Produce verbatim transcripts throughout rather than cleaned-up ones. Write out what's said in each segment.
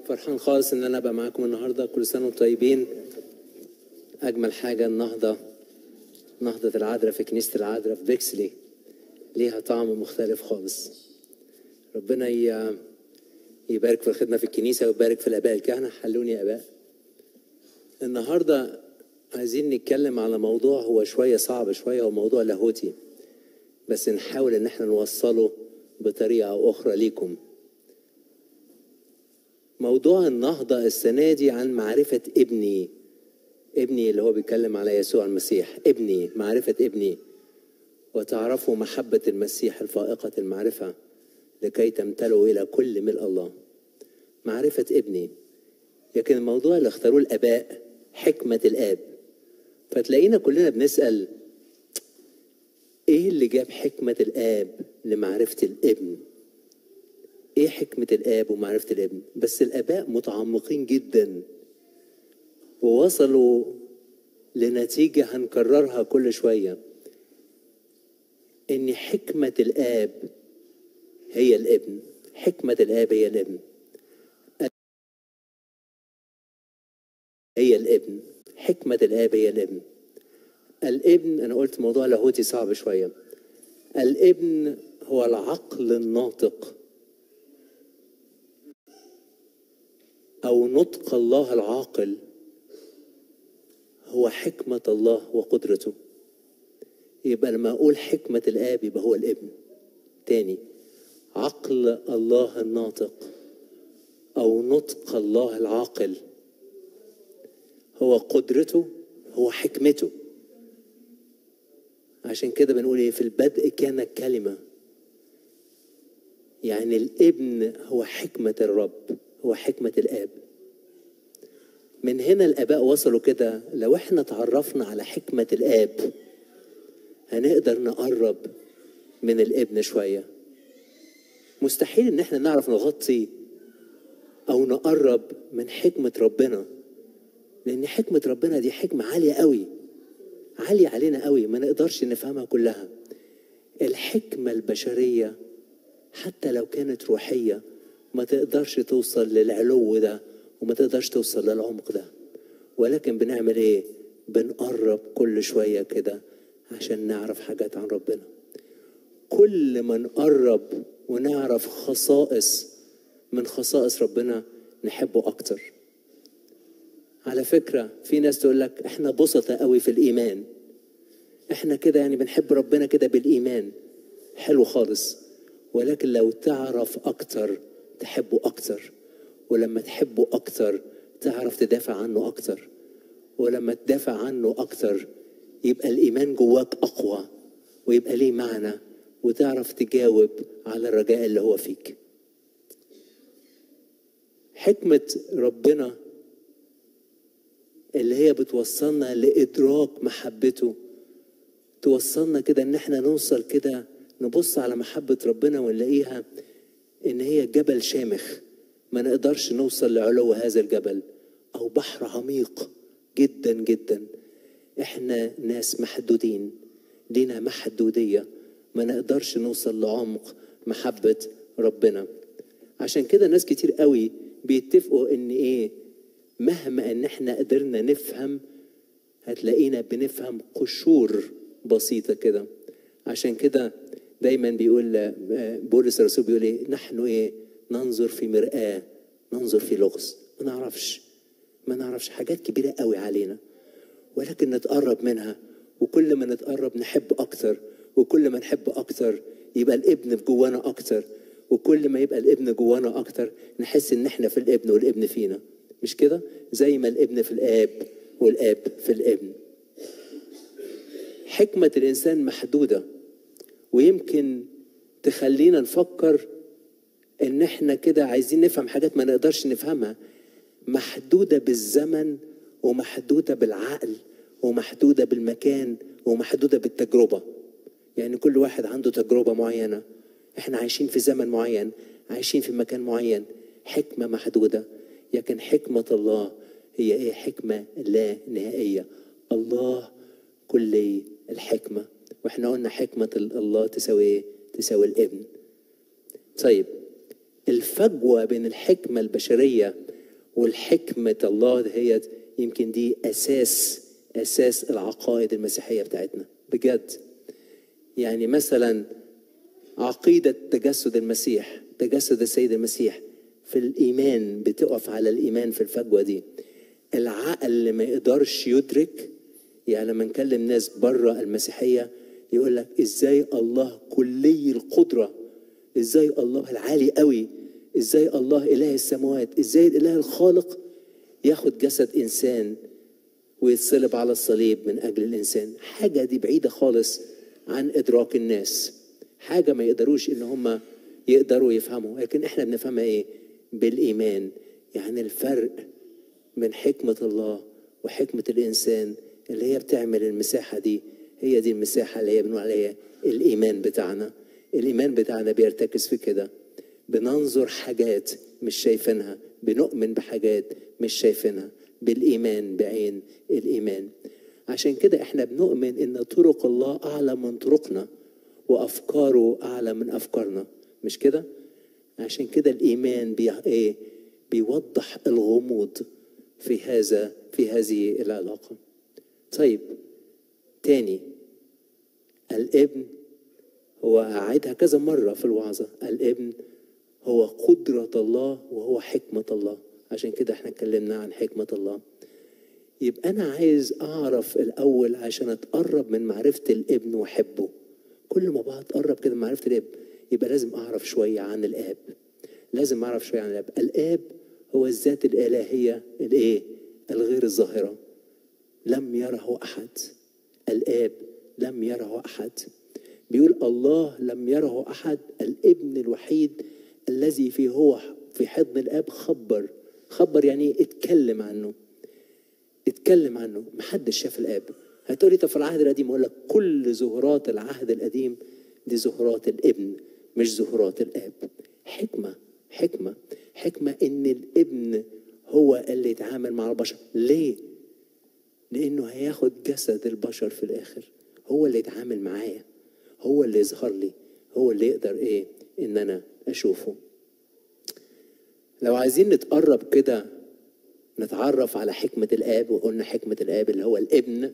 فرحان خالص ان انا ابقى معاكم النهارده. كل سنه وانتم طيبين. اجمل حاجه النهضه، نهضه العذراء في كنيسه العذراء في بيكسلي، ليها طعم مختلف خالص. ربنا يبارك في الخدمه في الكنيسه ويبارك في الاباء الكهنه. حلوني يا اباء. النهارده عايزين نتكلم على موضوع هو شويه صعب شويه، هو موضوع لاهوتي، بس نحاول ان احنا نوصله بطريقه او اخرى ليكم. موضوع النهضة السنة دي عن معرفة ابني. ابني اللي هو بيتكلم على يسوع المسيح. ابني، معرفة ابني، وتعرفوا محبة المسيح الفائقة المعرفة لكي تمتلئوا إلى كل ملء الله. معرفة ابني. لكن الموضوع اللي اختاروه الآباء حكمة الآب. فتلاقينا كلنا بنسأل إيه اللي جاب حكمة الآب لمعرفة الابن؟ ايه حكمة الآب ومعرفة الابن؟ بس الآباء متعمقين جدا ووصلوا لنتيجة هنكررها كل شوية، ان حكمة الآب هي الابن. حكمة الآب هي الابن. هي الابن. حكمة الآب هي الابن. الابن، انا قلت موضوع لاهوتي صعب شوية. الابن هو العقل الناطق أو نطق الله العاقل، هو حكمة الله وقدرته. يبقى لما أقول حكمة الآب يبقى هو الابن. تاني، عقل الله الناطق أو نطق الله العاقل هو قدرته، هو حكمته. عشان كده بنقول إيه؟ في البدء كان الكلمة. يعني الابن هو حكمة الرب، هو حكمة الآب. من هنا الآباء وصلوا كده، لو احنا تعرفنا على حكمة الآب هنقدر نقرب من الابن شوية. مستحيل ان احنا نعرف نغطي او نقرب من حكمة ربنا، لان حكمة ربنا دي حكمة عالية قوي، عالية علينا قوي، ما نقدرش نفهمها كلها. الحكمة البشرية حتى لو كانت روحية ما تقدرش توصل للعلو ده وما تقدرش توصل للعمق ده. ولكن بنعمل ايه؟ بنقرب كل شوية كده عشان نعرف حاجات عن ربنا. كل ما نقرب ونعرف خصائص من خصائص ربنا نحبه اكتر. على فكرة في ناس تقول لك احنا بسطة قوي في الايمان، احنا كده يعني بنحب ربنا كده بالايمان. حلو خالص، ولكن لو تعرف اكتر تحبه اكتر، ولما تحبه اكتر تعرف تدافع عنه اكتر، ولما تدافع عنه اكتر يبقى الايمان جواك اقوى ويبقى ليه معنى، وتعرف تجاوب على الرجاء اللي هو فيك. حكمة ربنا اللي هي بتوصلنا لإدراك محبته، توصلنا كده ان احنا نوصل كده نبص على محبة ربنا ونلاقيها ان هي جبل شامخ ما نقدرش نوصل لعلو هذا الجبل، او بحر عميق جدا جدا. احنا ناس محدودين، لينا محدودية، ما نقدرش نوصل لعمق محبة ربنا. عشان كده ناس كتير قوي بيتفقوا ان ايه، مهما ان احنا قدرنا نفهم هتلاقينا بنفهم قشور بسيطة كده. عشان كده دايما بيقول بولس الرسول بيقول ايه، نحن ايه، ننظر في مرآة، ننظر في لغز. ما نعرفش ما نعرفش حاجات كبيرة قوي علينا، ولكن نتقرب منها، وكل ما نتقرب نحب اكتر، وكل ما نحب اكتر يبقى الابن جوانا اكتر، وكل ما يبقى الابن جوانا اكتر نحس ان احنا في الابن والابن فينا. مش كده؟ زي ما الابن في الاب والاب في الابن. حكمة الانسان محدودة، ويمكن تخلينا نفكر ان احنا كده عايزين نفهم حاجات ما نقدرش نفهمها. محدودة بالزمن، ومحدودة بالعقل، ومحدودة بالمكان، ومحدودة بالتجربة. يعني كل واحد عنده تجربة معينة. احنا عايشين في زمن معين، عايشين في مكان معين. حكمة محدودة، لكن حكمة الله هي ايه؟ حكمة لا نهائية. الله كلي الحكمة، واحنا قلنا حكمة الله تساوي ايه؟ تساوي الابن. طيب الفجوة بين الحكمة البشرية والحكمة الله دهيت يمكن دي أساس أساس العقائد المسيحية بتاعتنا بجد. يعني مثلا عقيدة تجسد المسيح، تجسد السيد المسيح في الإيمان بتقف على الإيمان في الفجوة دي. العقل اللي ما يقدرش يدرك، يعني لما نكلم ناس بره المسيحية يقول لك إزاي الله كلي القدرة، إزاي الله العالي قوي، إزاي الله إله السماوات، إزاي الإله الخالق ياخد جسد إنسان ويتصلب على الصليب من أجل الإنسان. حاجة دي بعيدة خالص عن إدراك الناس، حاجة ما يقدروش إن هم يقدروا يفهموا، لكن إحنا بنفهمها إيه؟ بالإيمان. يعني الفرق من حكمة الله وحكمة الإنسان اللي هي بتعمل المساحة دي، هي دي المساحة اللي هي بنقول عليها الإيمان بتاعنا. الإيمان بتاعنا بيرتكز في كده، بننظر حاجات مش شايفينها، بنؤمن بحاجات مش شايفينها، بالإيمان، بعين الإيمان. عشان كده احنا بنؤمن ان طرق الله أعلى من طرقنا وأفكاره أعلى من أفكارنا، مش كده؟ عشان كده الإيمان بي ايه؟ بيوضح الغموض في هذا في هذه العلاقة. طيب تاني، الابن هو أعيدها كذا مرة في الوعظة، الابن هو قدرة الله وهو حكمة الله. عشان كده احنا اتكلمنا عن حكمة الله. يبقى أنا عايز أعرف الأول عشان أتقرب من معرفة الابن وأحبه. كل ما بقى أتقرب كده من معرفة الابن يبقى لازم أعرف شوية عن الآب، لازم أعرف شوية عن الآب. الآب هو الذات الإلهية الإيه؟ الغير الظاهرة، لم يره أحد. الآب لم يره أحد. بيقول الله لم يره أحد، الابن الوحيد الذي فيه هو في حضن الآب خبر. خبر يعني اتكلم عنه، اتكلم عنه. محدش شاف الآب. هتقولي طب في العهد القديم، أقول لك كل ظهورات العهد القديم دي ظهورات الابن مش ظهورات الآب. حكمة حكمة حكمة إن الابن هو اللي يتعامل مع البشر. ليه؟ لأنه هياخد جسد البشر في الآخر، هو اللي يتعامل معايا، هو اللي يظهر لي، هو اللي يقدر إيه؟ إن أنا أشوفه. لو عايزين نتقرب كده نتعرف على حكمة الآب، وقلنا حكمة الآب اللي هو الابن،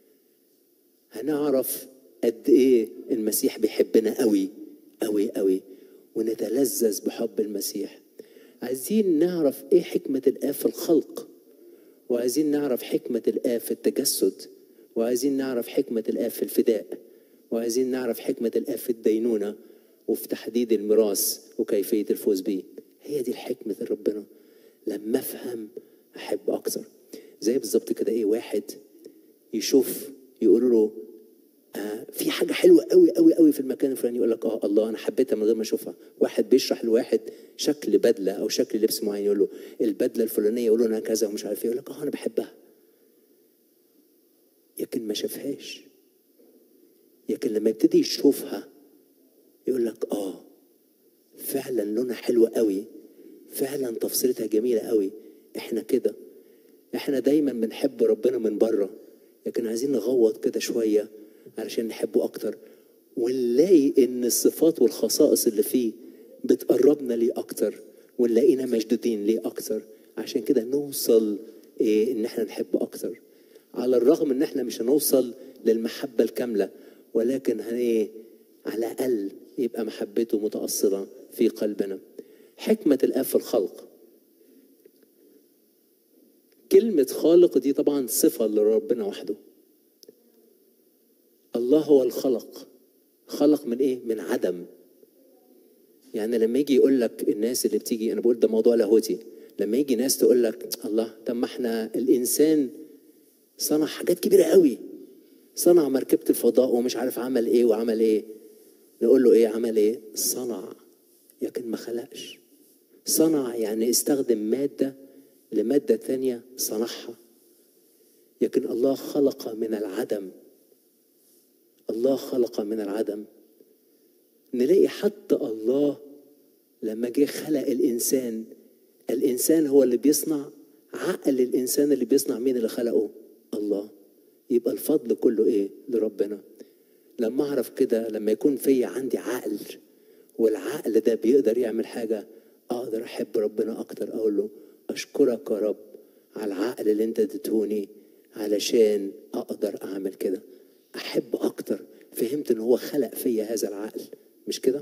هنعرف قد إيه المسيح بيحبنا قوي قوي قوي، ونتلذذ بحب المسيح. عايزين نعرف إيه حكمة الآب في الخلق، وعايزين نعرف حكمة الآب في التجسد، وعايزين نعرف حكمة الآب في الفداء، وعايزين نعرف حكمة الآب في الدينونة وفي تحديد الميراث وكيفية الفوز بيه. هي دي الحكمة ربنا. لما أفهم أحب أكثر. زي بالظبط كده إيه، واحد يشوف يقول له آه في حاجة حلوة قوي قوي قوي في المكان الفلاني، يقول لك آه الله أنا حبيتها من غير ما أشوفها. واحد بيشرح لواحد شكل بدلة أو شكل لبس معين، يقول له البدلة الفلانية يقول له أنا كذا ومش عارف إيه، يقول لك آه أنا بحبها، لكن ما شافهاش. لكن لما يبتدي يشوفها يقول لك آه فعلا لونها حلوة قوي، فعلا تفصيلتها جميلة قوي. احنا كده، احنا دايما بنحب ربنا من بره، لكن عايزين نغوط كده شوية علشان نحبه اكتر، ونلاقي ان الصفات والخصائص اللي فيه بتقربنا ليه اكتر، ونلاقينا مشدودين ليه اكتر. عشان كده نوصل ايه ان احنا نحبه اكتر، على الرغم ان احنا مش هنوصل للمحبة الكاملة، ولكن هن على الاقل يبقى محبته متأصلة في قلبنا. حكمة الآب في الخلق. كلمة خالق دي طبعا صفة لربنا وحده. الله هو الخلق. خلق من ايه؟ من عدم. يعني لما يجي يقول لك الناس اللي بتيجي، انا بقول ده موضوع لاهوتي، لما يجي ناس تقول لك الله طب ما احنا الانسان صنع حاجات كبيرة قوي، صنع مركبة الفضاء ومش عارف عمل ايه وعمل ايه، نقول له ايه عمل ايه؟ صنع، لكن ما خلقش. صنع يعني استخدم مادة لمادة ثانية صنعها، لكن الله خلق من العدم. الله خلق من العدم. نلاقي حتى الله لما جه خلق الإنسان، الإنسان هو اللي بيصنع. عقل الإنسان اللي بيصنع، مين اللي خلقه؟ الله. يبقى الفضل كله إيه؟ لربنا. لما أعرف كده، لما يكون في عندي عقل والعقل ده بيقدر يعمل حاجة، أقدر أحب ربنا أكتر. أقول له أشكرك يا رب على العقل اللي أنت اديتهوني علشان أقدر أعمل كده، أحب أكتر. فهمت إن هو خلق فيا هذا العقل، مش كده؟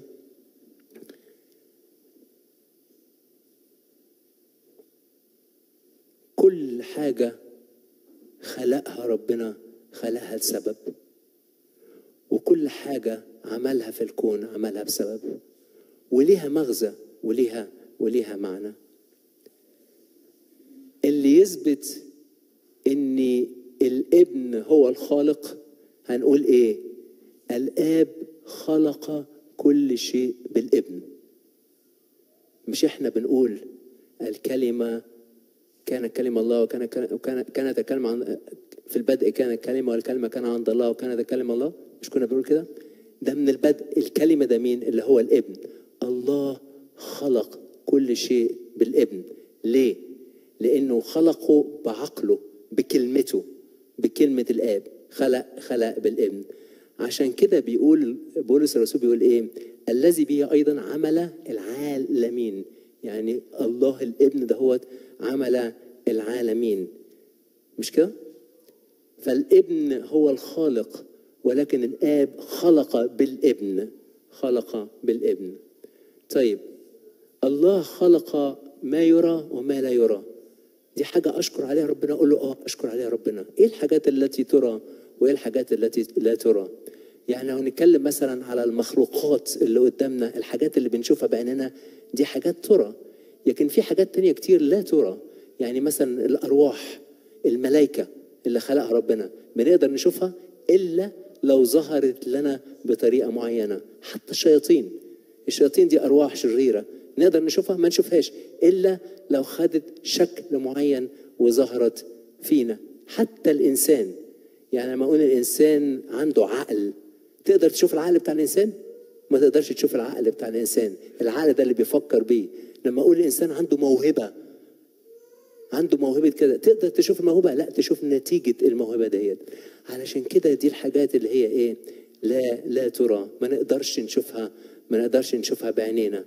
كل حاجة خلقها ربنا خلقها لسبب، وكل حاجة عملها في الكون عملها بسبب، وليها مغزى وليها وليها معنى. اللي يثبت ان الابن هو الخالق هنقول ايه؟ الاب خلق كل شيء بالابن. مش احنا بنقول الكلمة كان كلمة الله وكان كان كانت الكلمة عن في البدء كان الكلمة والكلمة كان عند الله وكانت الكلمة الله؟ مش كنا بنقول كده؟ ده من البدء. الكلمة ده مين؟ اللي هو الابن. الله خلق كل شيء بالابن. ليه؟ لأنه خلقه بعقله بكلمته، بكلمة الآب. خلق خلق بالابن. عشان كده بيقول بولس الرسول بيقول إيه؟ الذي به أيضا عمل العالمين. يعني الله الابن ده هو عمل العالمين، مش كده؟ فالابن هو الخالق، ولكن الآب خلق بالابن. خلق بالابن. طيب الله خلق ما يرى وما لا يرى. دي حاجة أشكر عليها ربنا. أقول له آه أشكر عليها ربنا. إيه الحاجات التي ترى وإيه الحاجات التي لا ترى؟ يعني لو نتكلم مثلا على المخلوقات اللي قدامنا، الحاجات اللي بنشوفها بعيننا دي حاجات ترى، لكن في حاجات تانية كتير لا ترى. يعني مثلا الأرواح، الملائكة اللي خلقها ربنا بنقدر نشوفها إلا لو ظهرت لنا بطريقة معينة. حتى الشياطين، الشياطين دي أرواح شريرة، نقدر نشوفها؟ ما نشوفهاش إلا لو خدت شكل معين وظهرت فينا. حتى الإنسان، يعني لما أقول الإنسان عنده عقل، تقدر تشوف العقل بتاع الإنسان؟ ما تقدرش تشوف العقل بتاع الإنسان. العقل ده اللي بيفكر بيه. لما أقول الإنسان عنده موهبة، عنده موهبة كده، تقدر تشوف الموهبة؟ لا، تشوف نتيجة الموهبة ديت. علشان كده دي الحاجات اللي هي إيه؟ لا لا ترى، ما نقدرش نشوفها، ما نقدرش نشوفها بعينينا.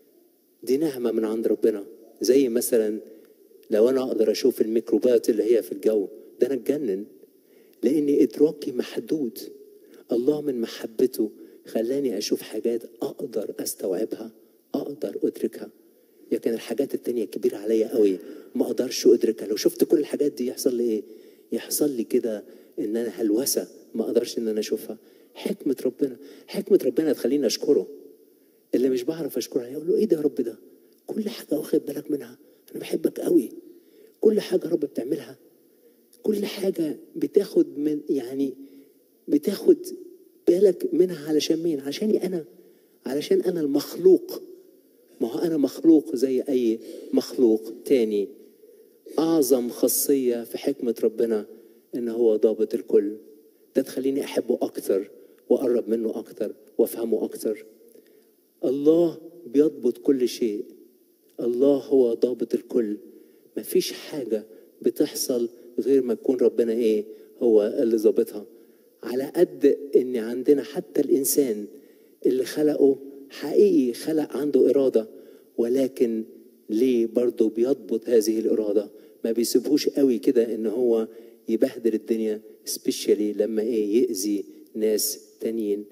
دي نعمة من عند ربنا. زي مثلا لو أنا أقدر أشوف الميكروبات اللي هي في الجو ده، أنا أتجنن، لأن إدراكي محدود. الله من محبته خلاني أشوف حاجات أقدر أستوعبها، أقدر أدركها. لكن الحاجات التانية كبيرة عليا قوي، ما أقدرش أدركها. لو شفت كل الحاجات دي يحصل لي إيه؟ يحصل لي كده إن أنا هلوسة، ما أقدرش إن أنا أشوفها. حكمة ربنا، حكمة ربنا تخليني أشكره. اللي مش بعرف أشكره عليه أقول له إيه ده يا رب؟ ده كل حاجة واخد بالك منها، أنا بحبك قوي. كل حاجة رب بتعملها، كل حاجة بتاخد من يعني بتاخد بالك منها. علشان مين؟ علشاني أنا، علشان أنا المخلوق. ما هو أنا مخلوق زي أي مخلوق تاني. أعظم خاصية في حكمة ربنا إن هو ضابط الكل. ده تخليني أحبه أكتر وأقرب منه أكتر وأفهمه أكتر. الله بيضبط كل شيء. الله هو ضابط الكل. مفيش حاجة بتحصل غير ما يكون ربنا إيه؟ هو اللي ضابطها. على قد إن عندنا حتى الإنسان اللي خلقه حقيقي خلق عنده إرادة، ولكن ليه برضه بيضبط هذه الإرادة؟ ما بيسيبهوش قوي كده إن هو يبهدل الدنيا، سبيشالي لما إيه؟ يأذي ناس تانيين.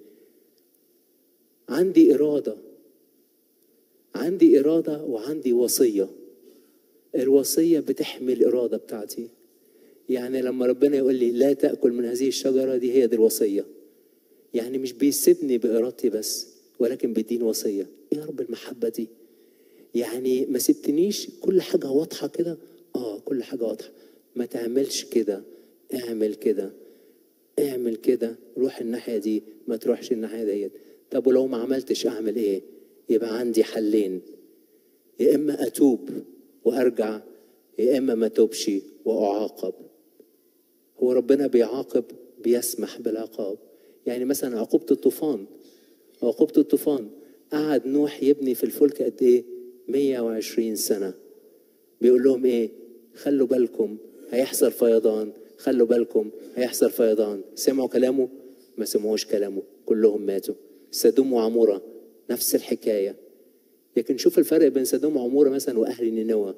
عندي إرادة، عندي إرادة وعندي وصية. الوصية بتحمي الإرادة بتاعتي. يعني لما ربنا يقول لي لا تأكل من هذه الشجرة، دي هي دي الوصية. يعني مش بيسيبني بإرادتي بس، ولكن بيديني وصية. إيه يا رب المحبة دي؟ يعني ما سبتنيش كل حاجة واضحة كده. آه كل حاجة واضحة. ما تعملش كده، اعمل كده، اعمل كده، روح الناحية دي، ما تروحش الناحية ديت. طب ولو ما عملتش أعمل إيه؟ يبقى عندي حلين، يا إما أتوب وأرجع، يا إما ما توبش وأعاقب. هو ربنا بيعاقب، بيسمح بالعقاب. يعني مثلا عقوبة الطوفان، عقوبة الطوفان قعد نوح يبني في الفلك قد إيه؟ مية وعشرين سنة. بيقول لهم إيه؟ خلوا بالكم هيحصل فيضان، خلوا بالكم هيحصل فيضان. سمعوا كلامه؟ ما سمعوش كلامه، كلهم ماتوا. سدوم وعمورة نفس الحكاية. لكن شوف الفرق بين سدوم وعمورة مثلا وأهل نينوى.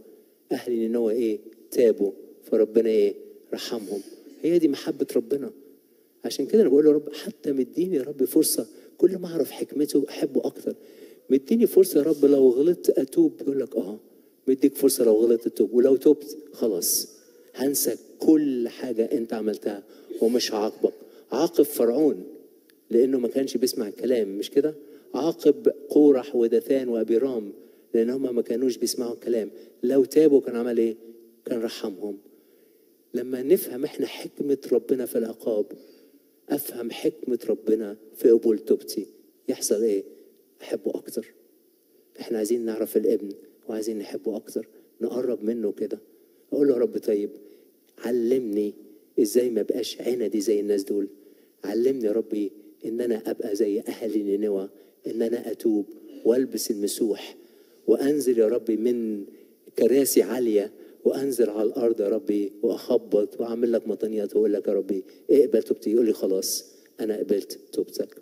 اهل نينوى ايه؟ تابوا، فربنا ايه؟ رحمهم. هي دي محبة ربنا. عشان كده انا بقول له يا رب حتى مديني يا رب فرصة، كل ما اعرف حكمته احبه اكتر. مديني فرصة يا رب، لو غلطت اتوب. يقول لك اه مديك فرصة، لو غلطت تتوب، ولو تبت خلاص هنسى كل حاجة انت عملتها ومش هعاقبك. عاقب فرعون لانه ما كانش بيسمع الكلام، مش كده؟ عاقب قورح ودثان وابيرام لان هم ما كانوش بيسمعوا الكلام. لو تابوا كان عمل ايه؟ كان رحمهم. لما نفهم احنا حكمة ربنا في العقاب، افهم حكمة ربنا في قبول توبتي، يحصل ايه؟ احبه اكتر. احنا عايزين نعرف الابن وعايزين نحبه اكتر، نقرب منه كده. اقول له يا رب طيب علمني ازاي ما بقاش عندي زي الناس دول. علمني يا ربي ان انا ابقى زي اهل نينوى، ان انا اتوب والبس المسوح وانزل يا ربي من كراسي عاليه وانزل على الارض يا ربي واخبط واعمل لك مطنيات واقول لك يا ربي اقبل توبتي. يقول لي خلاص انا قبلت توبتك.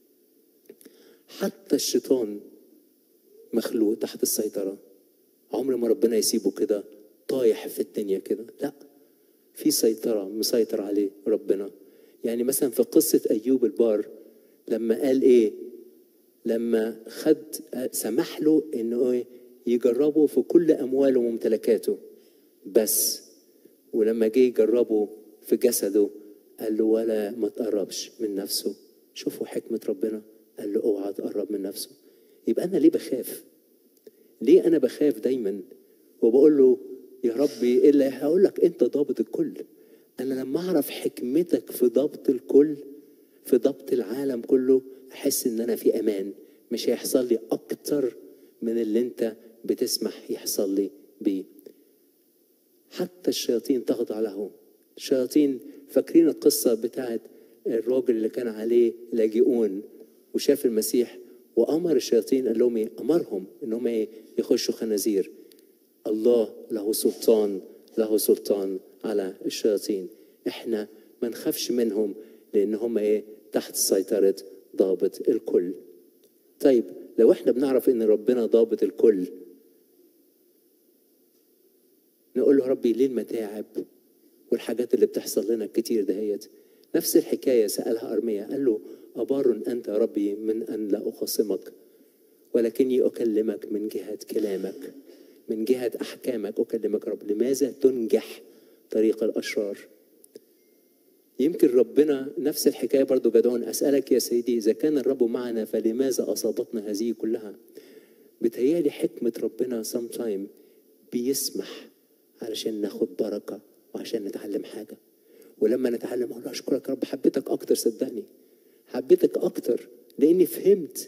حتى الشيطان مخلوق تحت السيطره، عمر ما ربنا يسيبه كده طايح في الدنيا كده، لا، في سيطره مسيطر عليه ربنا. يعني مثلا في قصه ايوب البار لما قال ايه؟ لما خد سمح له انه ايه؟ يجربه في كل امواله وممتلكاته بس، ولما جه يجربه في جسده قال له ولا ما تقربش من نفسه. شوفوا حكمة ربنا، قال له اوعى تقرب من نفسه. يبقى انا ليه بخاف؟ ليه انا بخاف دايما وبقول له يا ربي الا هقول لك انت ضابط الكل. انا لما اعرف حكمتك في ضبط الكل، في ضبط العالم كله، احس ان انا في امان. مش هيحصل لي اكتر من اللي انت بتسمح يحصل لي بيه. حتى الشياطين تخضع له. الشياطين فاكرين القصة بتاعت الراجل اللي كان عليه لاجئون وشاف المسيح وأمر الشياطين، قال لهم ايه؟ أمرهم إنهم ايه؟ يخشوا خنازير. الله له سلطان، له سلطان على الشياطين. احنا ما نخافش منهم لأن هم ايه؟ تحت سيطرة ضابط الكل. طيب لو احنا بنعرف ان ربنا ضابط الكل، نقول له ربي ليه المتاعب والحاجات اللي بتحصل لنا كتير دهيت؟ نفس الحكاية سألها أرميا، قال له أبار أنت ربي من أن لا أخاصمك، ولكني أكلمك من جهة كلامك، من جهة أحكامك أكلمك رب. لماذا تنجح طريق الأشرار؟ يمكن ربنا نفس الحكاية برضو جدعون، أسألك يا سيدي إذا كان الرب معنا فلماذا أصابتنا هذه كلها؟ بتهيالي حكمة ربنا sometime بيسمح علشان ناخد بركة وعشان نتعلم حاجة. ولما نتعلم أقول أشكرك رب، حبيتك أكتر، صدقني حبيتك أكتر لأني فهمت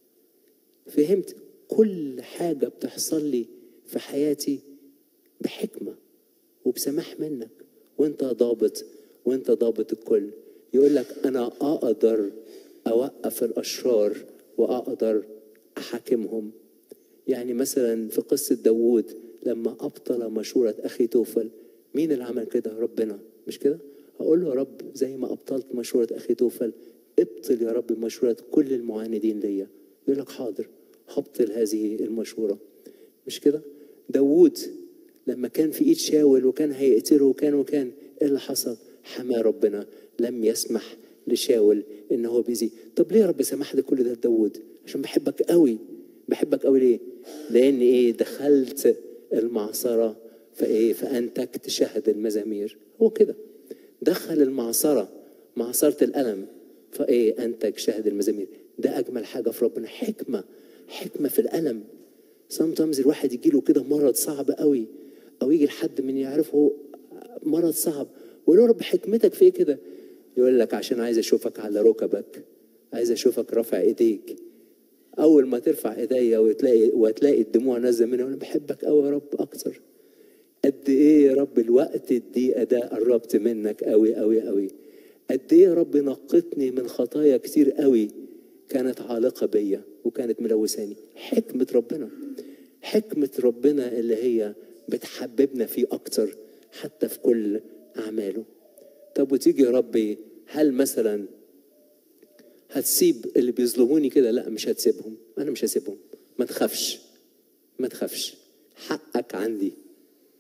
فهمت كل حاجة بتحصل لي في حياتي بحكمة وبسماح منك، وانت ضابط وانت ضابط الكل. يقول لك أنا أقدر أوقف الأشرار وأقدر أحاكمهم. يعني مثلا في قصة داوود لما أبطل مشورة أخي توفل، مين اللي عمل كده؟ ربنا، مش كده؟ أقول له يا رب زي ما أبطلت مشورة أخي توفل، ابطل يا رب مشورة كل المعاندين ليا. يقول لك حاضر هبطل هذه المشورة، مش كده؟ داوود لما كان في إيد شاول وكان هيقتله وكان وكان إيه اللي حصل؟ حمى ربنا، لم يسمح لشاول إن هو بيزي. طب ليه يا رب سمح لي كل ده لداوود؟ عشان بحبك قوي. بحبك قوي ليه؟ لأن إيه؟ دخلت المعصرة فإيه؟ فأنتجت شهد المزامير. هو كده دخل المعصرة، معصرة الألم، فإيه؟ أنتج شهد المزامير. ده أجمل حاجة في ربنا، حكمة حكمة في الألم. sometimes الواحد يجيله كده مرض صعب قوي، أو يجي لحد من يعرفه مرض صعب ويقول له رب حكمتك في إيه كده؟ يقول لك عشان عايز أشوفك على ركبك، عايز أشوفك رافع إيديك. أول ما ترفع إيديا وتلاقي وتلاقي الدموع نازلة مني، أقول بحبك أوي يا رب أكتر. قد إيه يا رب الوقت الدقيقة ده قربت منك أوي أوي أوي. قد إيه يا رب نقتني من خطايا كتير قوي كانت عالقة بيا وكانت ملوثاني. حكمة ربنا، حكمة ربنا اللي هي بتحببنا فيه أكتر حتى في كل أعماله. طب وتيجي يا ربي هل مثلا هتسيب اللي بيظلموني كده؟ لا مش هتسيبهم، أنا مش هسيبهم. ما تخافش ما تخافش، حقك عندي.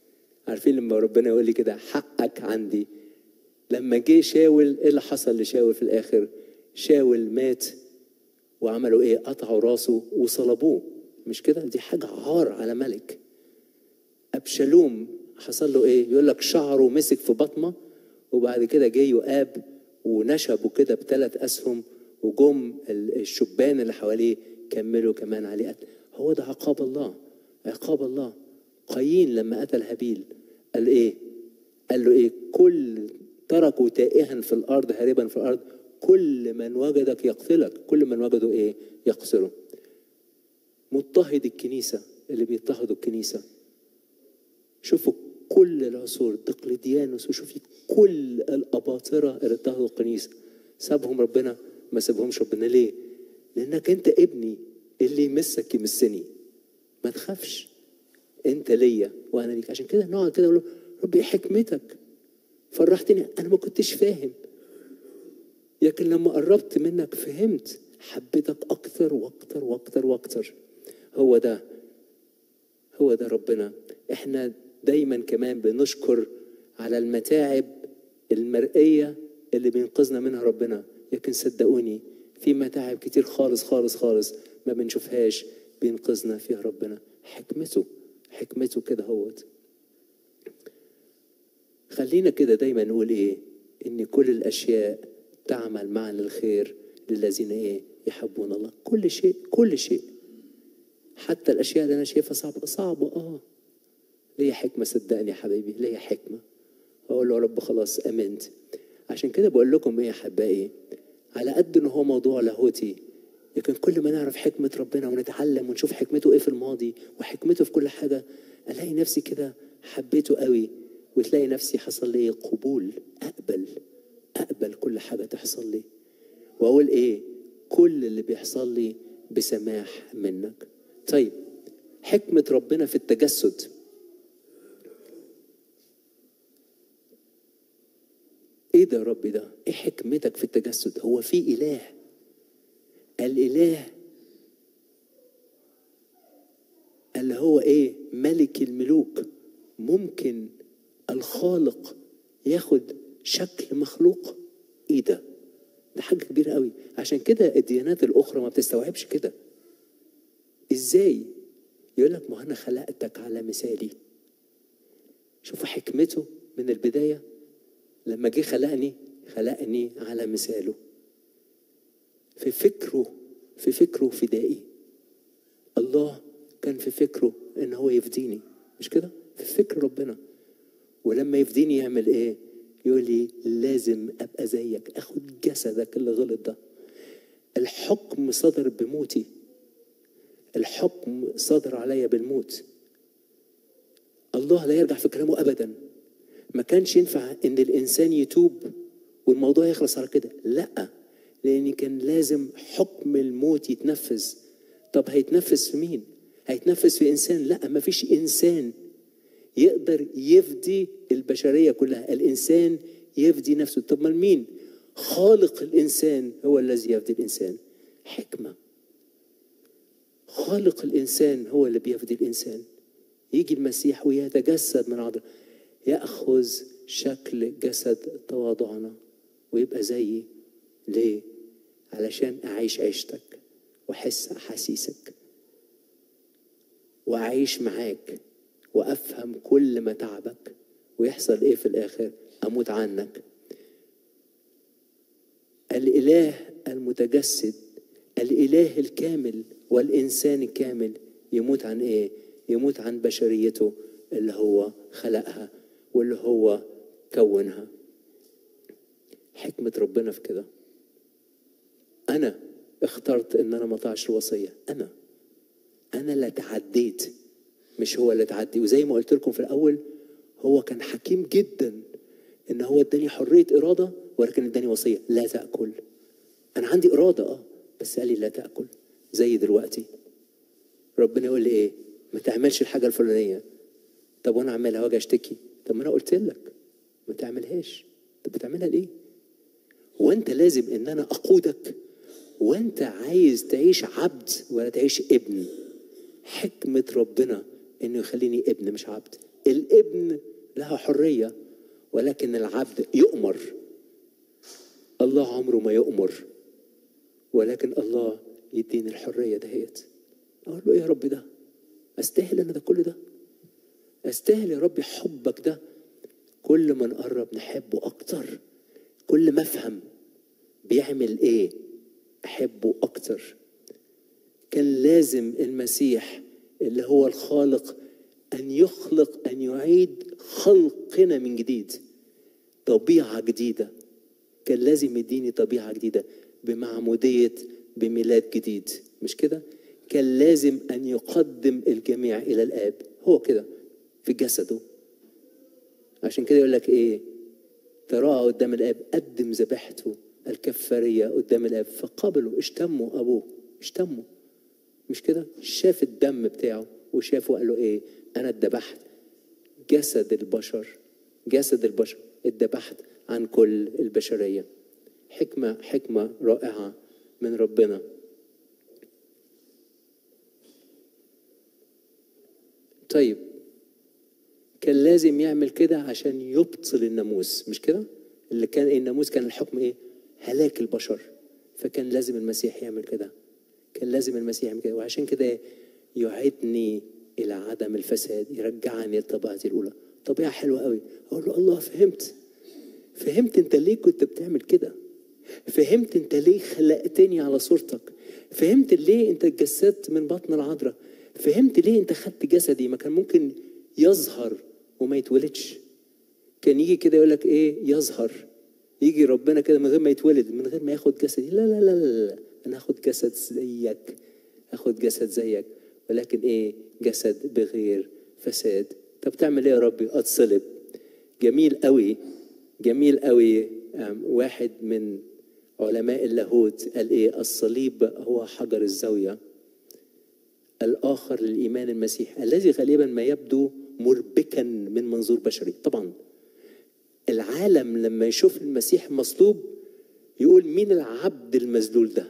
عارفين لما ربنا يقول لي كده حقك عندي؟ لما جه شاول، ايه اللي حصل لشاول في الاخر؟ شاول مات وعملوا ايه؟ قطعوا راسه وصلبوه، مش كده؟ دي حاجه عار على ملك. ابشالوم حصل له ايه؟ يقول لك شعره مسك في بطمه، وبعد كده جه يؤاب ونشبوا كده بثلاث اسهم، وجم الشبان اللي حواليه كملوا كمان عليه قتل. هو ده عقاب الله، عقاب الله. قايين لما قتل هابيل قال ايه؟ قال له ايه؟ كل تركوا تائها في الارض هاربا في الارض، كل من وجدك يقتلك، كل من وجده ايه؟ يقصره. مضطهد الكنيسه اللي بيضطهدوا الكنيسه، شوفوا كل العصور دقلديانوس، وشوفي كل الاباطره اللي اضطهدوا الكنيسه، سابهم ربنا؟ ما سابهمش ربنا. ليه؟ لانك انت ابني، اللي يمسك يمسني، ما تخافش، انت ليا وانا ليك. عشان كده نقعد كده نقول له ربي ايه حكمتك؟ فرحتني، انا ما كنتش فاهم، لكن لما قربت منك فهمت، حبيتك اكتر واكتر واكتر واكتر. هو ده هو ده ربنا. احنا دايما كمان بنشكر على المتاعب المرئية اللي بينقذنا منها ربنا، لكن صدقوني في متاعب كتير خالص خالص خالص ما بنشوفهاش بينقذنا فيها ربنا. حكمته حكمته كده هوت. خلينا كده دايما نقول ايه؟ ان كل الاشياء تعمل معا للخير للذين ايه؟ يحبون الله. كل شيء كل شيء، حتى الاشياء اللي انا شايفها صعبه صعبه اه ليا حكمه، صدقني يا حبيبي ليا حكمه. اقول له يا رب خلاص امنت. عشان كده بقول لكم ايه يا احبائي، على قد ان هو موضوع لاهوتي، لكن كل ما نعرف حكمه ربنا ونتعلم ونشوف حكمته ايه في الماضي وحكمته في كل حاجه، الاقي نفسي كده حبيته قوي، وتلاقي نفسي حصل لي قبول، اقبل اقبل كل حاجه تحصل لي، واقول ايه؟ كل اللي بيحصل لي بسماح منك. طيب حكمه ربنا في التجسد. ايه ده يا ربي؟ ده ايه حكمتك في التجسد؟ هو في اله، الاله اللي هو ايه؟ ملك الملوك. ممكن الخالق ياخد شكل مخلوق؟ ايه ده؟ ده حاجه كبيره قوي. عشان كده الديانات الاخرى ما بتستوعبش كده. ازاي؟ يقول لك ما انا خلقتك على مثالي. شوفوا حكمته من البدايه، لما جه خلقني خلقني على مثاله. في فكره في فكره فدائي. الله كان في فكره ان هو يفديني، مش كده؟ في فكر ربنا. ولما يفديني يعمل ايه؟ يقول لي لازم ابقى زيك، اخد جسدك اللي غلط ده. الحكم صدر بموتي، الحكم صدر عليا بالموت. الله لا يرجع في كلامه ابدا. ما كانش ينفع ان الانسان يتوب والموضوع يخلص على كده، لا، لان كان لازم حكم الموت يتنفذ. طب هيتنفذ في مين؟ هيتنفذ في انسان؟ لا، ما فيش انسان يقدر يفدي البشريه كلها. الانسان يفدي نفسه. طب ما مين؟ خالق الانسان هو الذي يفدي الانسان. حكمه. خالق الانسان هو اللي بيفدي الانسان. يجي المسيح ويتجسد من عضله، ياخذ شكل جسد تواضعنا ويبقى زيي. ليه؟ علشان اعيش عيشتك واحس احاسيسك واعيش معاك وافهم كل متاعبك، ويحصل ايه في الاخر؟ اموت عنك. الاله المتجسد، الاله الكامل والانسان الكامل، يموت عن ايه؟ يموت عن بشريته اللي هو خلقها واللي هو كونها. حكمة ربنا في كده. انا اخترت ان انا ما اطيعش الوصية. انا انا اللي تعديت، مش هو اللي تعدي. وزي ما قلت لكم في الاول، هو كان حكيم جدا ان هو اداني حرية ارادة، ولكن اداني وصية لا تأكل. انا عندي ارادة اه بس قال لي لا تأكل. زي دلوقتي ربنا يقول لي ايه؟ ما تعملش الحاجة الفلانية. طب وانا اعملها واجي اشتكي؟ طب ما انا قلت لك ما تعملهاش. طب بتعملها ليه؟ وانت لازم ان انا اقودك؟ وانت عايز تعيش عبد ولا تعيش ابن؟ حكمة ربنا انه يخليني ابن مش عبد. الابن له حرية ولكن العبد يؤمر. الله عمره ما يؤمر، ولكن الله يديني الحرية دهيت. أقول له إيه يا رب ده؟ أستاهل أنا ده كل ده؟ أستاهل يا رب حبك ده؟ كل ما نقرب نحبه أكتر، كل ما أفهم بيعمل إيه أحبه أكتر. كان لازم المسيح اللي هو الخالق أن يخلق، أن يعيد خلقنا من جديد، طبيعة جديدة. كان لازم يديني طبيعة جديدة بمعمودية بميلاد جديد، مش كده؟ كان لازم أن يقدم الجميع إلى الآب، هو كده في جسده. عشان كده يقول لك إيه؟ تراءى قدام الآب، قدم ذبيحته الكفارية قدام الآب فقبلوا، اشتموا أبوه، اشتموا، مش كده؟ شاف الدم بتاعه وشافه وقال له إيه؟ أنا اتذبحت، جسد البشر، جسد البشر اتذبحت عن كل البشرية. حكمة حكمة رائعة من ربنا. طيب كان لازم يعمل كده عشان يبطل الناموس، مش كده؟ اللي كان الناموس كان الحكم ايه؟ هلاك البشر. فكان لازم المسيح يعمل كده، كان لازم المسيح يعمل كده. وعشان كده يعيدني الى عدم الفساد، يرجعني لطبيعتي الاولى. طبيعه حلوه قوي. اقول له الله فهمت، فهمت انت ليه كنت بتعمل كده، فهمت انت ليه خلقتني على صورتك، فهمت ليه انت اتجسدت من بطن العذراء، فهمت ليه انت خدت جسدي. ما كان ممكن يظهر وما يتولدش؟ كان يجي كده يقول لك ايه؟ يظهر، يجي ربنا كده من غير ما يتولد، من غير ما ياخد جسدي. لا لا لا لا, لا. انا هاخد جسد زيك، هاخد جسد زيك، ولكن ايه؟ جسد بغير فساد. طب تعمل ايه يا ربي؟ اتصلب. جميل قوي، جميل قوي. واحد من علماء اللاهوت قال ايه؟ الصليب هو حجر الزاوية الآخر للإيمان المسيح الذي غالبا ما يبدو مربكا من منظور بشري. طبعا العالم لما يشوف المسيح مصلوب يقول مين العبد المذلول ده؟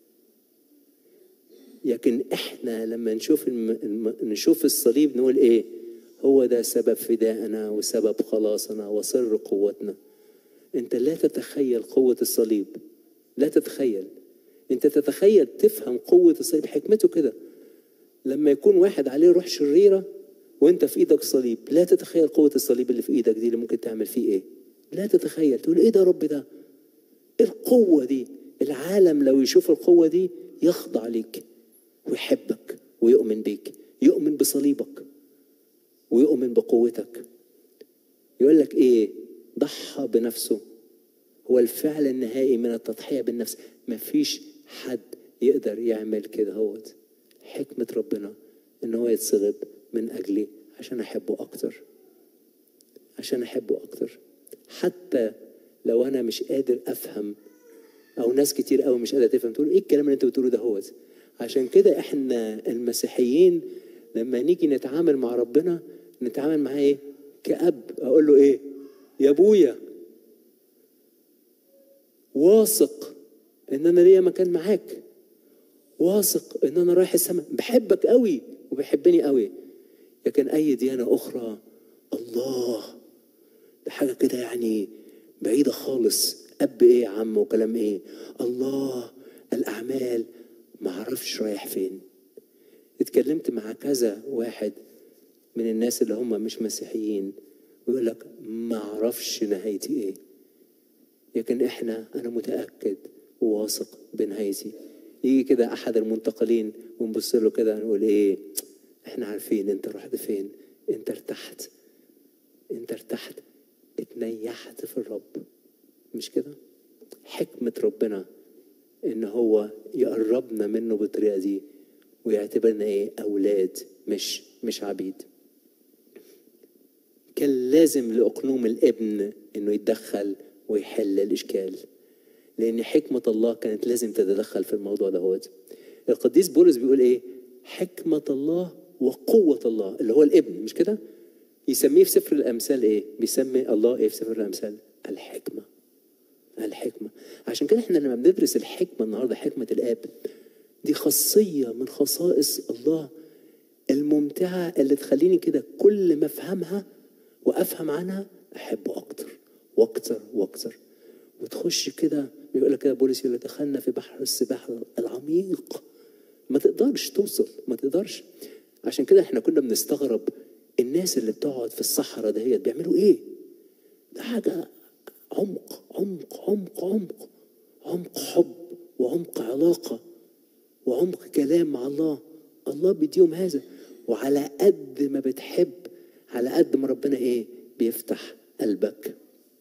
لكن احنا لما نشوف الم... نشوف الصليب نقول ايه؟ هو ده سبب فدائنا وسبب خلاصنا وسر قوتنا. انت لا تتخيل قوة الصليب، لا تتخيل. انت تتخيل تفهم قوة الصليب، حكمته كده. لما يكون واحد عليه روح شريرة وانت في ايدك صليب، لا تتخيل قوة الصليب اللي في ايدك دي اللي ممكن تعمل فيه ايه. لا تتخيل، تقول ايه ده يا رب ده؟ ايه القوة دي؟ العالم لو يشوف القوة دي يخضع ليك ويحبك ويؤمن بيك، يؤمن بصليبك ويؤمن بقوتك. يقول لك ايه؟ ضحى بنفسه. هو الفعل النهائي من التضحية بالنفس. مفيش حد يقدر يعمل كده. هوت حكمة ربنا ان هو يتصلب من اجلي عشان احبه اكتر، عشان احبه اكتر. حتى لو انا مش قادر افهم، او ناس كتير قوي مش قادرة تفهم، تقول ايه الكلام اللي انت بتقوله ده؟ هوت عشان كده احنا المسيحيين لما نيجي نتعامل مع ربنا نتعامل معاه ايه؟ كأب. اقول له ايه؟ يا ابويا، واثق ان انا ليا مكان معاك، واثق ان انا رايح السماء، بحبك قوي وبيحبني قوي. لكن اي ديانة اخرى الله ده حاجة كده يعني بعيدة خالص. اب ايه يا عم وكلام ايه؟ الله الاعمال ما اعرفش رايح فين. اتكلمت مع كذا واحد من الناس اللي هم مش مسيحيين ويقول لك ما اعرفش نهايتي ايه. لكن احنا انا متاكد وواثق بنهايتي. يجي كده احد المنتقلين ونبص له كده نقول ايه؟ احنا عارفين انت رحت فين، انت ارتحت، انت ارتحت، اتنيحت في الرب، مش كده؟ حكمة ربنا ان هو يقربنا منه بالطريقة دي ويعتبرنا ايه؟ اولاد مش مش عبيد. كان لازم لأقنوم الابن انه يتدخل ويحل الاشكال، لان حكمة الله كانت لازم تتدخل في الموضوع ده. هو القديس بولس بيقول ايه؟ حكمة الله وقوة الله اللي هو الابن، مش كده؟ يسميه في سفر الامثال ايه؟ بيسمي الله ايه في سفر الامثال؟ الحكمة. الحكمة. عشان كده احنا لما بندرس الحكمة النهاردة، حكمة الاب دي خاصية من خصائص الله الممتعة اللي تخليني كده كل ما افهمها وافهم عنها احبه اكتر واكتر واكتر. وتخش كده يقول لك كده بولس يقول لك دخلنا في بحر السباحة العميق، ما تقدرش توصل، ما تقدرش. عشان كده احنا كنا بنستغرب الناس اللي بتقعد في الصحراء دهيت بيعملوا ايه؟ ده حاجة عمق عمق عمق عمق عمق حب وعمق علاقة وعمق كلام مع الله. الله بيديهم هذا. وعلى قد ما بتحب على قد ما ربنا ايه؟ بيفتح قلبك.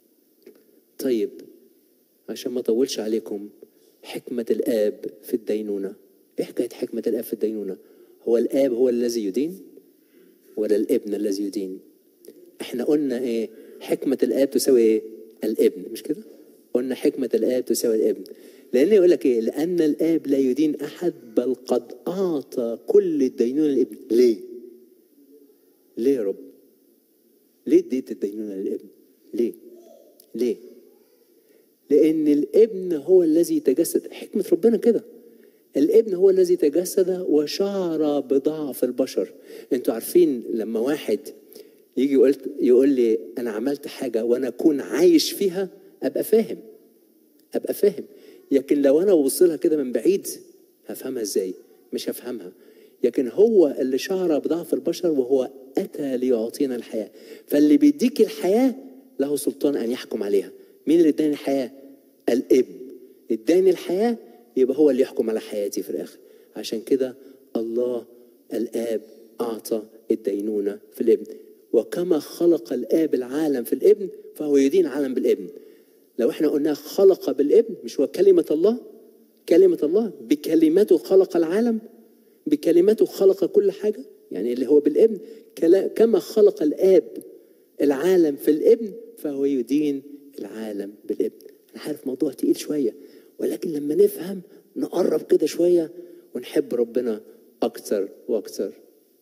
طيب عشان ما اطولش عليكم، حكمة الآب في الدينونة. ايه حكاية حكمة الآب في الدينونة؟ هو الآب هو الذي يدين ولا الابن الذي يدين؟ احنا قلنا ايه؟ حكمة الآب تساوي ايه؟ الابن، مش كده؟ قلنا حكمة الآب تساوي الابن. لأن يقول لك ايه؟ لأن الآب لا يدين أحد بل قد أعطى كل الدينونة للابن. ليه؟ ليه يا رب؟ ليه اديت الدينونة للابن؟ ليه؟ ليه؟ لأن الابن هو الذي تجسد. حكمة ربنا كده. الابن هو الذي تجسد وشعر بضعف البشر. انتوا عارفين لما واحد يجي يقول يقول لي انا عملت حاجه وانا اكون عايش فيها، ابقى فاهم ابقى فاهم لكن لو انا ببص كده من بعيد هفهمها ازاي؟ مش هفهمها. لكن هو اللي شعر بضعف البشر وهو اتى ليعطينا الحياه. فاللي بيديك الحياه له سلطان ان يحكم عليها. مين اللي اداني الحياه؟ الابن. اداني الحياه يبقى هو اللي يحكم على حياتي في الاخر. عشان كده الله الآب أعطى الدينونة في الابن. وكما خلق الآب العالم في الابن فهو يدين العالم بالابن. لو احنا قلنا خلق بالابن، مش هو كلمة الله؟ كلمة الله بكلمته خلق العالم، بكلمته خلق كل حاجة، يعني اللي هو بالابن. كما خلق الآب العالم في الابن فهو يدين العالم بالابن. أنا عارف موضوع تقيل شوية، ولكن لما نفهم نقرب كده شوية ونحب ربنا أكتر وأكتر.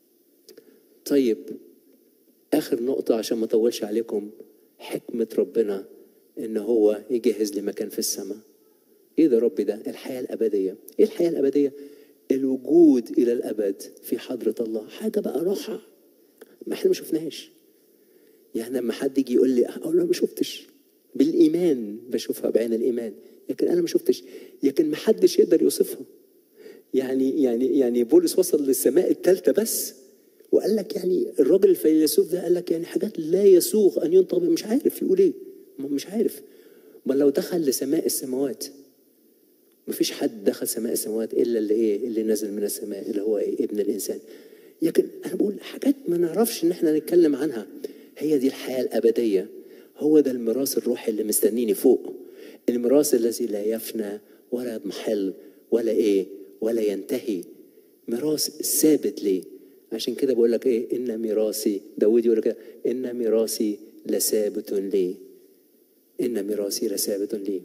طيب آخر نقطة عشان ما أطولش عليكم، حكمة ربنا إن هو يجهز لي مكان في السماء. إيه ده ربي؟ ده الحياة الأبدية. إيه الحياة الأبدية؟ الوجود إلى الأبد في حضرة الله. حاجة بقى راحة ما إحنا ما شفناهاش. يعني لما حد يجي يقول لي أقول له ما شفتش، بالإيمان بشوفها بعين الإيمان، لكن أنا ما شفتش، لكن ما حدش يقدر يوصفها. يعني يعني يعني بولس وصل للسماء الثالثة بس، وقال لك يعني الراجل الفيلسوف ده قال لك يعني حاجات لا يسوغ أن ينطق، مش عارف يقول إيه، مش عارف. ما لو دخل لسماء السماوات، مفيش حد دخل سماء السماوات إلا اللي إيه؟ اللي نزل من السماء اللي هو إيه؟ ابن الإنسان. لكن أنا بقول حاجات ما نعرفش إن إحنا نتكلم عنها. هي دي الحياة الأبدية. هو ده الميراث الروحي اللي مستنيني فوق. الميراث الذي لا يفنى ولا يضمحل ولا إيه؟ ولا ينتهي. ميراث ثابت ليه؟ عشان كده بقول لك ايه؟ ان ميراثي، داود يقول لك ان ميراثي لثابت لي. ان ميراثي لثابت لي.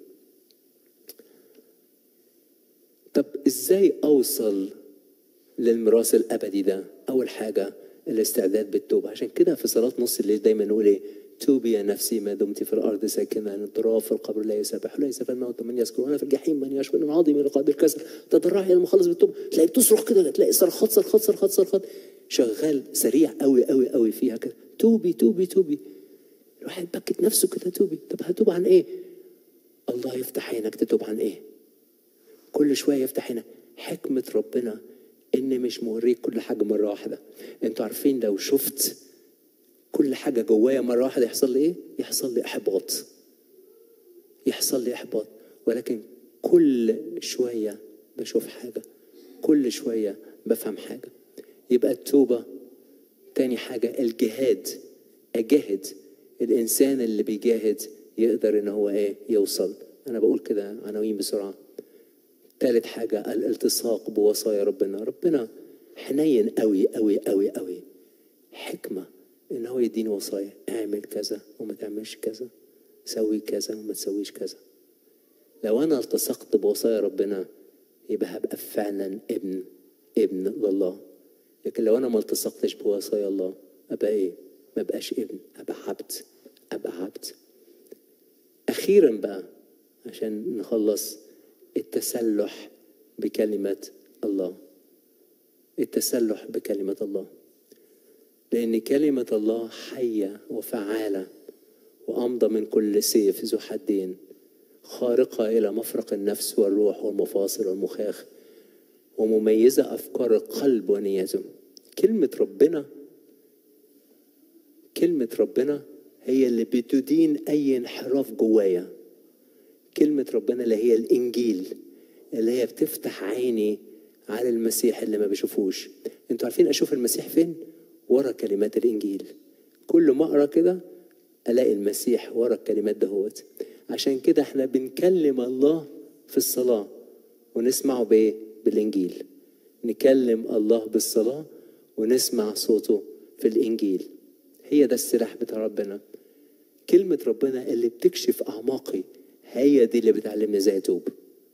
طب ازاي اوصل للميراث الابدي ده؟ اول حاجه الاستعداد بالتوبه. عشان كده في صلاه نص الليل دايما نقول ايه؟ توبي يا نفسي ما دمت في الارض ساكنا، التراب في القبر لا يسبح، لا يسبح الموت من يذكر، وانا في الجحيم من يشكر، من عظيم رقاد الكسر تضرعي الى المخلص بالتوبه. تلاقي بتصرخ كده، تلاقي صرخات صرخات صرخات صرخات شغال سريع قوي قوي قوي فيها كده. توبي توبي توبي. الواحد بكت نفسه كده، توبي. طب هتوب عن ايه؟ الله يفتح عينك تتوب عن ايه؟ كل شويه يفتح عينك. حكمه ربنا ان مش موريك كل حاجه مره واحده. انتوا عارفين لو شفت كل حاجه جوايا مره واحده يحصل لي ايه؟ يحصل لي احباط. يحصل لي احباط. ولكن كل شويه بشوف حاجه، كل شويه بفهم حاجه. يبقى التوبه. تاني حاجه الجهاد. اجاهد. الانسان اللي بيجاهد يقدر ان هو ايه؟ يوصل. انا بقول كده عناوين بسرعه. ثالث حاجه الالتصاق بوصايا ربنا. ربنا حنين قوي قوي قوي قوي. حكمه ان هو يديني وصايا، اعمل كذا وما تعملش كذا، سوي كذا وما تسويش كذا. لو انا التصقت بوصايا ربنا يبقى هبقى فعلا ابن ابن لله. لكن لو انا ما التصقتش بوصايا الله ابقى ايه؟ ما بقاش ابن، ابقى عبد. ابقى عبد. اخيرا بقى عشان نخلص، التسلح بكلمة الله. التسلح بكلمة الله. لأن كلمة الله حية وفعالة وأمضى من كل سيف ذو حدين، خارقة إلى مفرق النفس والروح والمفاصل والمخاخ، ومميزة أفكار القلب ونيته. كلمة ربنا كلمة ربنا هي اللي بتدين أي انحراف جوايا. كلمة ربنا اللي هي الإنجيل، اللي هي بتفتح عيني على المسيح اللي ما بشوفوش. انتوا عارفين أشوف المسيح فين؟ ورا كلمات الإنجيل. كل ما أقرأ كده ألاقي المسيح ورا الكلمات دهوت. عشان كده احنا بنكلم الله في الصلاة ونسمعه بإيه؟ بالإنجيل. نكلم الله بالصلاة ونسمع صوته في الإنجيل. هي ده السلاح بتاع ربنا. كلمة ربنا اللي بتكشف أعماقي، هي دي اللي بتعلمني ازاي أتوب.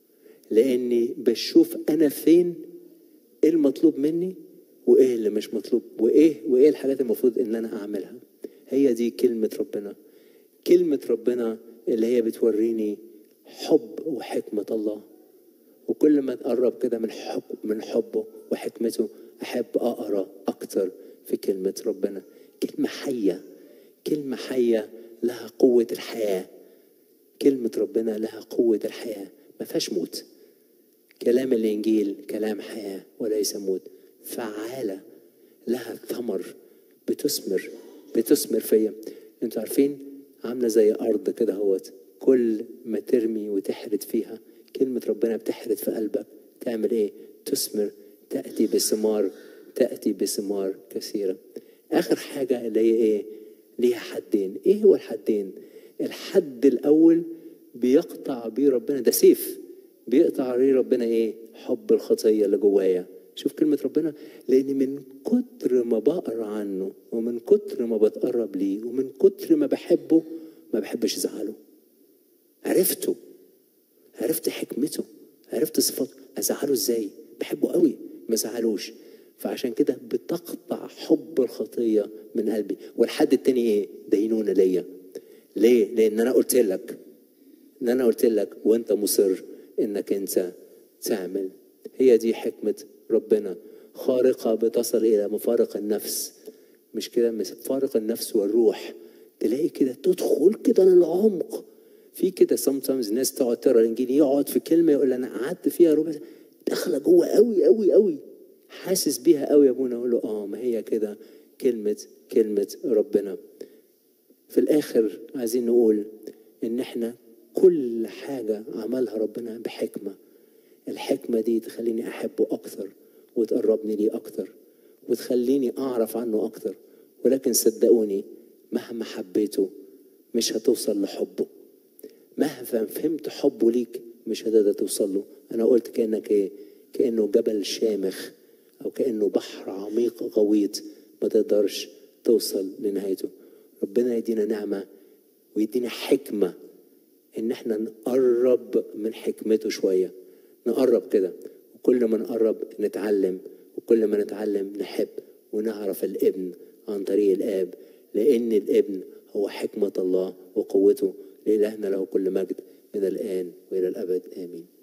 لأني بشوف أنا فين، إيه المطلوب مني وإيه اللي مش مطلوب، وإيه وإيه الحاجات المفروض إن أنا أعملها. هي دي كلمة ربنا. كلمة ربنا اللي هي بتوريني حب وحكمة الله. وكل ما تقرب كده من حب من حبه وحكمته أحب أقرأ أكتر في كلمة ربنا. كلمة حية، كلمة حية لها قوة الحياة. كلمة ربنا لها قوة الحياة، ما فيهاش موت. كلام الإنجيل كلام حياة وليس موت، فعالة، لها ثمر، بتثمر بتثمر فيا. انتوا عارفين عاملة زي أرض كده هوت، كل ما ترمي وتحرد فيها كلمة ربنا بتحرد في قلبك. تعمل ايه؟ تثمر، تأتي بثمار، تأتي بثمار كثيرة. آخر حاجة اللي هي ايه؟ ليها حدين. ايه هو الحدين؟ الحد الأول بيقطع بيه ربنا، ده سيف بيقطع بيه ربنا ايه؟ حب الخطية اللي جوايا. شوف كلمة ربنا، لأن من كتر ما بقرأ عنه ومن كتر ما بتقرب ليه ومن كتر ما بحبه ما بحبش أزعله. عرفته، عرفت حكمته، عرفت صفاته، أزعله إزاي؟ بحبه قوي ما زعلوش. فعشان كده بتقطع حب الخطية من قلبي. والحد التاني ايه؟ دينونة ليا. ليه؟ لأن أنا قلت لك إن أنا قلت لك وأنت مصر إنك أنت تعمل. هي دي حكمة ربنا، خارقة بتصل إلى مفارق النفس. مش كده؟ مفارق النفس والروح. تلاقي كده تدخل كده للعمق. في كده sometimes ناس تقعد تقرا الإنجيل، يقعد في كلمة يقول أنا قعدت فيها ربع ساعة، داخلة جوه قوي قوي قوي، حاسس بيها قوي يا ابونا. أقول له آه، ما هي كده كلمة كلمة ربنا. في الآخر عايزين نقول إن إحنا كل حاجة عملها ربنا بحكمة. الحكمة دي تخليني أحبه أكثر وتقربني ليه أكثر وتخليني أعرف عنه أكثر. ولكن صدقوني مهما حبيته مش هتوصل لحبه. مهما فهمت حبه ليك مش هتقدر توصل له. أنا قلت كأنك إيه؟ كأنه جبل شامخ أو كأنه بحر عميق غويط ما تقدرش توصل لنهايته. ربنا يدينا نعمة ويدينا حكمة إن احنا نقرب من حكمته شوية. نقرب كده، وكل ما نقرب نتعلم، وكل ما نتعلم نحب ونعرف الابن عن طريق الآب. لأن الابن هو حكمة الله وقوته. لإلهنا له كل مجد من الآن وإلى الأبد آمين.